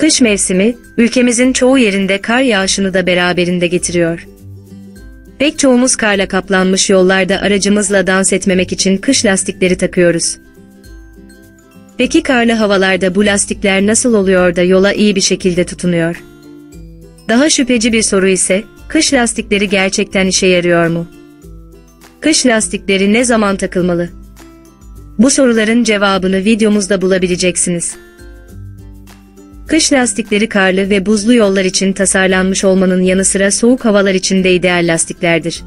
Kış mevsimi, ülkemizin çoğu yerinde kar yağışını da beraberinde getiriyor. Pek çoğumuz karla kaplanmış yollarda aracımızla dans etmemek için kış lastikleri takıyoruz. Peki karlı havalarda bu lastikler nasıl oluyor da yola iyi bir şekilde tutunuyor? Daha şüpheci bir soru ise, kış lastikleri gerçekten işe yarıyor mu? Kış lastikleri ne zaman takılmalı? Bu soruların cevabını videomuzda bulabileceksiniz. Kış lastikleri karlı ve buzlu yollar için tasarlanmış olmanın yanı sıra soğuk havalar için de ideal lastiklerdir.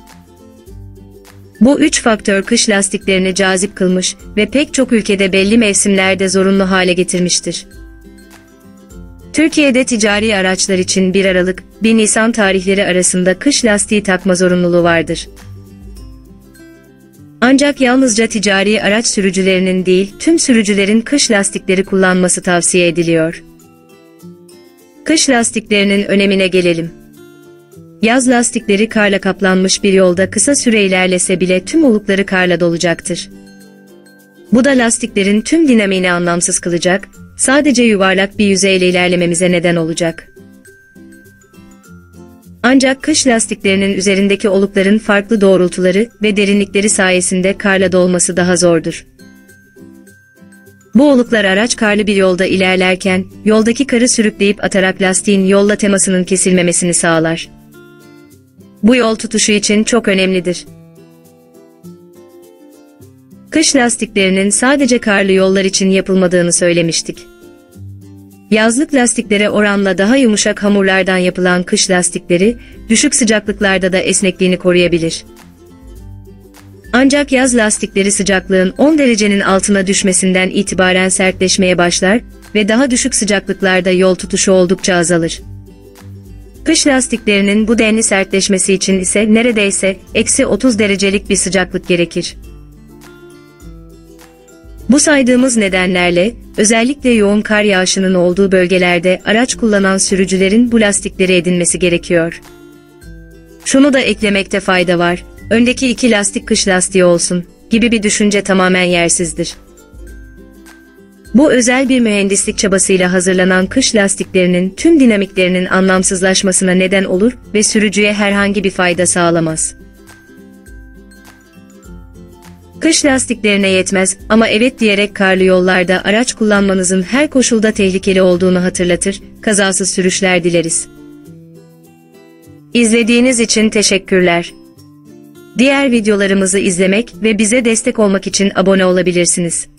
Bu üç faktör kış lastiklerini cazip kılmış ve pek çok ülkede belli mevsimlerde zorunlu hale getirmiştir. Türkiye'de ticari araçlar için 1 Aralık-1 Nisan tarihleri arasında kış lastiği takma zorunluluğu vardır. Ancak yalnızca ticari araç sürücülerinin değil, tüm sürücülerin kış lastikleri kullanması tavsiye ediliyor. Kış lastiklerinin önemine gelelim. Yaz lastikleri karla kaplanmış bir yolda kısa süre ilerlese bile tüm olukları karla dolacaktır. Bu da lastiklerin tüm dinamiğini anlamsız kılacak, sadece yuvarlak bir yüzeyle ilerlememize neden olacak. Ancak kış lastiklerinin üzerindeki olukların farklı doğrultuları ve derinlikleri sayesinde karla dolması daha zordur. Bu oluklar araç karlı bir yolda ilerlerken, yoldaki karı sürükleyip atarak lastiğin yolla temasının kesilmemesini sağlar. Bu yol tutuşu için çok önemlidir. Kış lastiklerinin sadece karlı yollar için yapılmadığını söylemiştik. Yazlık lastiklere oranla daha yumuşak hamurlardan yapılan kış lastikleri, düşük sıcaklıklarda da esnekliğini koruyabilir. Ancak yaz lastikleri sıcaklığın 10 derecenin altına düşmesinden itibaren sertleşmeye başlar ve daha düşük sıcaklıklarda yol tutuşu oldukça azalır. Kış lastiklerinin bu denli sertleşmesi için ise neredeyse -30 derecelik bir sıcaklık gerekir. Bu saydığımız nedenlerle, özellikle yoğun kar yağışının olduğu bölgelerde araç kullanan sürücülerin bu lastikleri edinmesi gerekiyor. Şunu da eklemekte fayda var, öndeki 2 lastik kış lastiği olsun, gibi bir düşünce tamamen yersizdir. Bu özel bir mühendislik çabasıyla hazırlanan kış lastiklerinin tüm dinamiklerinin anlamsızlaşmasına neden olur ve sürücüye herhangi bir fayda sağlamaz. Kış lastiklerine yetmez ama evet diyerek karlı yollarda araç kullanmanızın her koşulda tehlikeli olduğunu hatırlatır, kazasız sürüşler dileriz. İzlediğiniz için teşekkürler. Diğer videolarımızı izlemek ve bize destek olmak için abone olabilirsiniz.